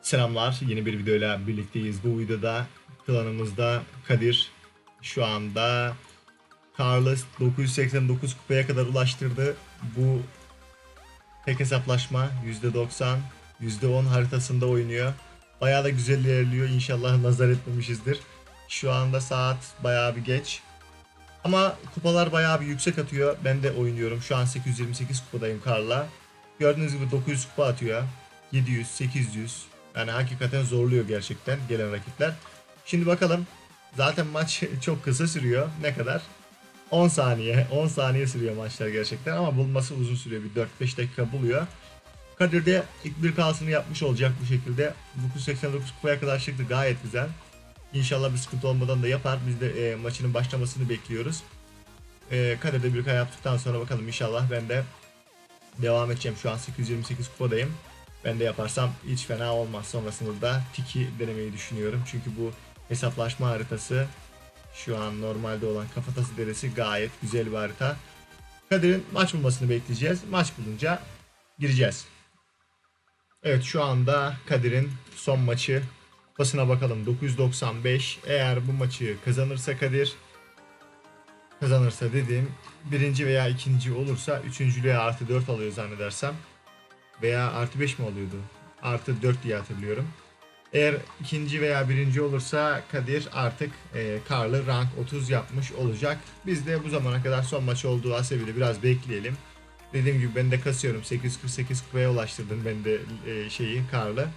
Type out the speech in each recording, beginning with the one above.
Selamlar, yeni bir videoyla birlikteyiz. Bu videoda klanımızda Kadir şu anda Carlos 989 kupaya kadar ulaştırdı. Bu tek hesaplaşma %90, %10 haritasında oynuyor. Bayağı da güzel ilerliyor. İnşallah nazar etmemişizdir. Şu anda saat bayağı bir geç. Ama kupalar bayağı bir yüksek atıyor. Ben de oynuyorum. Şu an 828 kupadayım Karl'la. Gördüğünüz gibi 900 kupa atıyor. 700, 800. Yani hakikaten zorluyor gerçekten gelen rakipler. Şimdi bakalım. Zaten maç çok kısa sürüyor. Ne kadar? 10 saniye. 10 saniye sürüyor maçlar gerçekten ama bulması uzun sürüyor. Bir 4-5 dakika buluyor. Kadir de ilk bir kalsını yapmış olacak bu şekilde. 989 kupaya kadar çıktı. Gayet güzel. İnşallah bir sıkıntı olmadan da yapar. Biz de maçının başlamasını bekliyoruz. Kadir de bir kay yaptıktan sonra bakalım inşallah ben de devam edeceğim. Şu an 828 kupadayım. Ben de yaparsam hiç fena olmaz. Sonrasında da Tiki denemeyi düşünüyorum. Çünkü bu hesaplaşma haritası şu an normalde olan Kafatası Deresi gayet güzel bir harita. Kadir'in maç bulmasını bekleyeceğiz. Maç bulunca gireceğiz. Evet, şu anda Kadir'in son maçı. Kupasına bakalım, 995. Eğer bu maçı kazanırsa Kadir, kazanırsa dediğim birinci veya ikinci olursa üçüncülüğe artı 4 alıyor zannedersem. Veya artı 5 mi alıyordu? Artı 4 diye hatırlıyorum. Eğer ikinci veya birinci olursa Kadir artık Karl'ı rank 30 yapmış olacak. Biz de bu zamana kadar son maç olduğu hasebiyle biraz bekleyelim. Dediğim gibi ben de kasıyorum. 848 kupaya ulaştırdım ben de Karl'ı.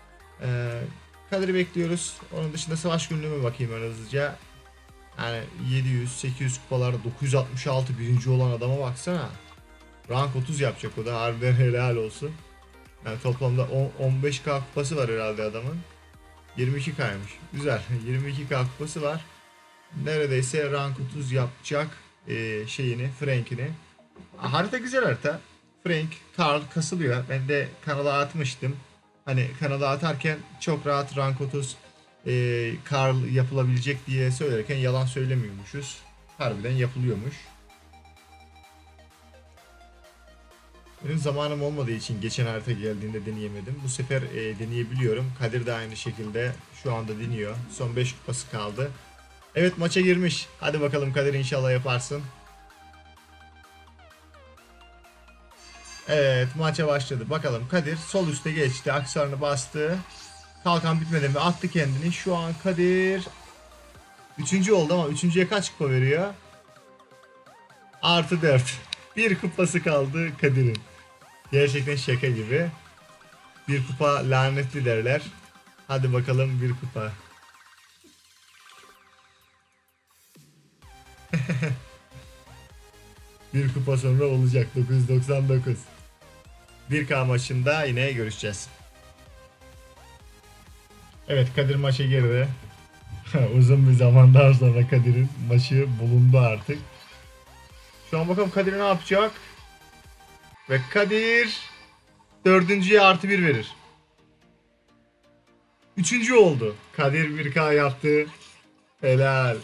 Kadir'i bekliyoruz. Onun dışında savaş günlüğüme bakayım en hızlıca. Yani 700-800 kupalarda 966 birinci olan adama baksana. Rank 30 yapacak o da, harbiden helal olsun. Yani toplamda 15k kupası var herhalde adamın. 22k'ymış. Güzel. 22k kupası var. Neredeyse rank 30 yapacak Frank'ini. Harita güzel harita. Frank, Karl kasılıyor. Ben de kanala atmıştım. Hani kanala atarken çok rahat rank 30 Karl yapılabilecek diye söylerken yalan söylemiyormuşuz. Harbiden yapılıyormuş. Benim zamanım olmadığı için geçen harita geldiğinde deneyemedim. Bu sefer deneyebiliyorum. Kadir de aynı şekilde şu anda deniyor. Son 5 kupası kaldı. Evet, maça girmiş. Hadi bakalım Kadir, inşallah yaparsın. Evet, maça başladı. Bakalım Kadir sol üste geçti. Aksesuarını bastı. Kalkan bitmeden ve attı kendini. Şu an Kadir 3. oldu ama 3.'ye kaç kupa veriyor? Artı 4. Bir kupası kaldı Kadir'in. Gerçekten şaka gibi. Bir kupa lanetli derler. Hadi bakalım, bir kupa. Bir kupa sonra olacak 999. 1K maçında yine görüşeceğiz. Evet, Kadir maça girdi. Uzun bir zamandan sonra Kadir'in maçı bulundu artık. Şu an bakalım Kadir ne yapacak? Ve Kadir 4.'ye artı 1 verir. 3. oldu. Kadir 1K yaptı. Helal.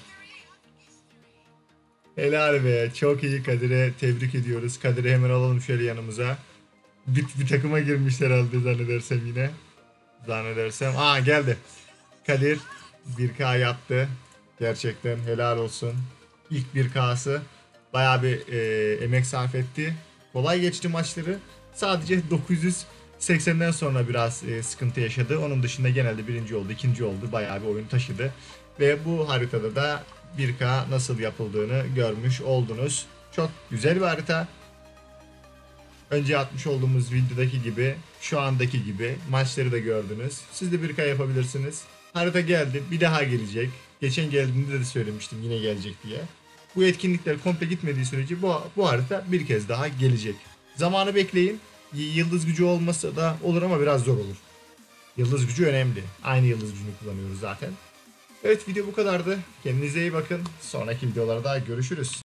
Helal be. Çok iyi, Kadir'e tebrik ediyoruz. Kadir'i hemen alalım şöyle yanımıza. Bir takıma girmiş herhalde zannedersem yine. Zannedersem. Aa, geldi. Kadir 1K yaptı. Gerçekten helal olsun. İlk 1K'sı. Bayağı bir emek sarf etti. Kolay geçti maçları. Sadece 980'den sonra biraz sıkıntı yaşadı. Onun dışında genelde birinci oldu, ikinci oldu. Bayağı bir oyun taşıdı. Ve bu haritada da 1K nasıl yapıldığını görmüş oldunuz. Çok güzel bir harita. Önce atmış olduğumuz videodaki gibi, şu andaki gibi maçları da gördünüz. Siz de 1K yapabilirsiniz. Harita geldi, bir daha gelecek. Geçen geldiğinde de söylemiştim yine gelecek diye. Bu etkinlikler komple gitmediği sürece bu harita bir kez daha gelecek. Zamanı bekleyin. Yıldız gücü olmasa da olur ama biraz zor olur. Yıldız gücü önemli. Aynı yıldız gücünü kullanıyoruz zaten. Evet, video bu kadardı. Kendinize iyi bakın. Sonraki videolarda görüşürüz.